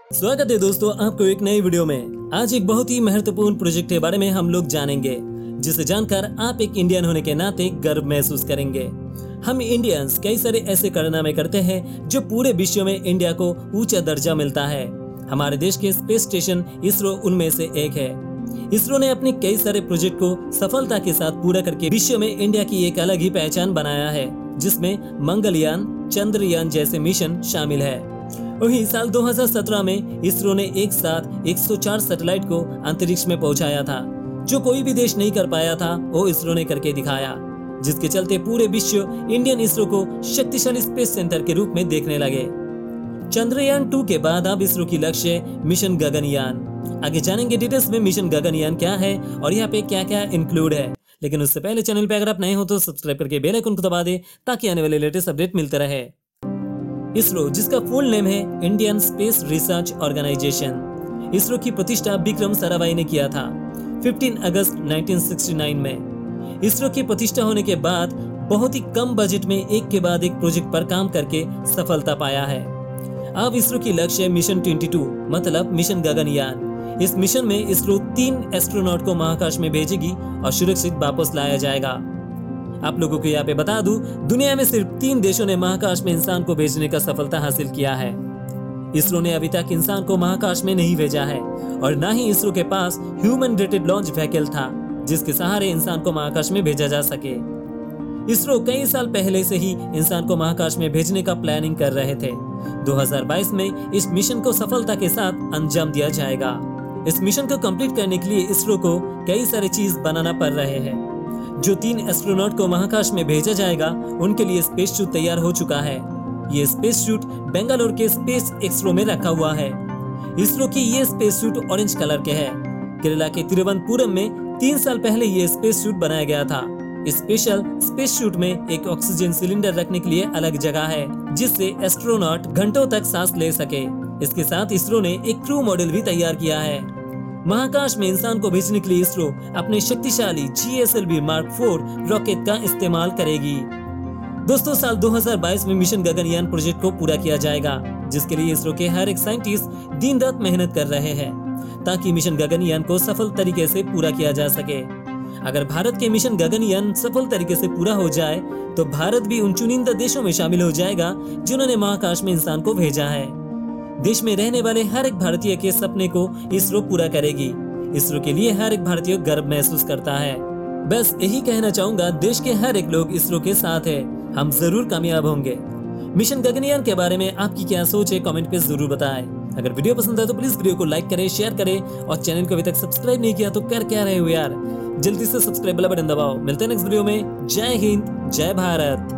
स्वागत है दोस्तों आपको एक नई वीडियो में। आज एक बहुत ही महत्वपूर्ण प्रोजेक्ट के बारे में हम लोग जानेंगे, जिसे जानकर आप एक इंडियन होने के नाते गर्व महसूस करेंगे। हम इंडियंस कई सारे ऐसे कारनामे करते हैं जो पूरे विश्व में इंडिया को ऊंचा दर्जा मिलता है। हमारे देश के स्पेस स्टेशन इसरो उनमें से एक है। इसरो ने अपने कई सारे प्रोजेक्ट को सफलता के साथ पूरा करके विश्व में इंडिया की एक अलग ही पहचान बनाया है, जिसमें मंगलयान, चंद्रयान जैसे मिशन शामिल है। वहीं साल 2017 में इसरो ने एक साथ 104 सैटेलाइट को अंतरिक्ष में पहुंचाया था, जो कोई भी देश नहीं कर पाया था, वो इसरो ने करके दिखाया, जिसके चलते पूरे विश्व इंडियन इसरो को शक्तिशाली स्पेस सेंटर के रूप में देखने लगे। चंद्रयान 2 के बाद अब इसरो की लक्ष्य मिशन गगनयान। आगे जानेंगे डिटेल्स में मिशन गगनयान क्या है और यहाँ पे क्या क्या इंक्लूड है। लेकिन उससे पहले चैनल पे अगर आप नए हो तो सब्सक्राइब करके बेल आइकन को दबा दे, ताकि आने वाले लेटेस्ट अपडेट मिलते रहे। इसरो, जिसका फुल नेम है Indian space research organisation, ISRO की प्रतिष्ठा विक्रम साराभाई ने किया था 15 अगस्त 1969 में। इसरो की प्रतिष्ठा होने के बाद बहुत ही कम बजट में एक के बाद एक प्रोजेक्ट पर काम करके सफलता पाया है। अब इसरो की लक्ष्य मिशन 22 मतलब मिशन गगनयान। इस मिशन में इसरो 3 एस्ट्रोनॉट को महाकाश में भेजेगी और सुरक्षित वापस लाया जाएगा। आप लोगों को यहाँ पे बता दूं, दुनिया में सिर्फ 3 देशों ने महाकाश में इंसान को भेजने का सफलता हासिल किया है। इसरो ने अभी तक इंसान को महाकाश में नहीं भेजा है और न ही इसरो के पास ह्यूमन रेटेड लॉन्च व्हीकल था, जिसके सहारे इंसान को महाकाश में भेजा जा सके। इसरो कई साल पहले से ही इंसान को महाकाश में भेजने का प्लानिंग कर रहे थे। 2022 में इस मिशन को सफलता के साथ अंजाम दिया जाएगा। इस मिशन को कंप्लीट करने के लिए इसरो को कई सारी चीज बनाना पड़ रहे हैं। जो 3 एस्ट्रोनॉट को महाकाश में भेजा जाएगा, उनके लिए स्पेस सूट तैयार हो चुका है। ये स्पेस सूट बेंगलोर के स्पेस एक्सप्रो में रखा हुआ है। इसरो की ये स्पेस सूट ऑरेंज कलर के है। केरला के तिरुवनंतपुरम में 3 साल पहले ये स्पेस सूट बनाया गया था। स्पेशल स्पेस सूट में एक ऑक्सीजन सिलेंडर रखने के लिए अलग जगह है, जिससे एस्ट्रोनॉट घंटों तक सांस ले सके। इसके साथ इसरो ने एक क्रू मॉडल भी तैयार किया है। महाकाश में इंसान को भेजने के लिए इसरो अपने शक्तिशाली GSLV Mark 4 रॉकेट का इस्तेमाल करेगी। दोस्तों, साल 2022 में मिशन गगनयान प्रोजेक्ट को पूरा किया जाएगा, जिसके लिए इसरो के हर एक साइंटिस्ट दिन रात मेहनत कर रहे हैं, ताकि मिशन गगनयान को सफल तरीके से पूरा किया जा सके। अगर भारत के मिशन गगनयान सफल तरीके से पूरा हो जाए, तो भारत भी उन चुनिंदा देशों में शामिल हो जाएगा जिन्होंने महाकाश में इंसान को भेजा है। देश में रहने वाले हर एक भारतीय के सपने को इसरो पूरा करेगी। इसरो के लिए हर एक भारतीय गर्व महसूस करता है। बस यही कहना चाहूंगा, देश के हर एक लोग इसरो के साथ है। हम जरूर कामयाब होंगे। मिशन गगनयान के बारे में आपकी क्या सोच है, कमेंट पे जरूर बताएं। अगर वीडियो पसंद है तो प्लीज वीडियो को लाइक करें, शेयर करें और चैनल को अभी तक सब्सक्राइब नहीं किया तो कर क्या रहे हो यार, जल्दी से सब्सक्राइब वाला बटन दबाओ। मिलते हैं नेक्स्ट वीडियो में। जय हिंद, जय भारत।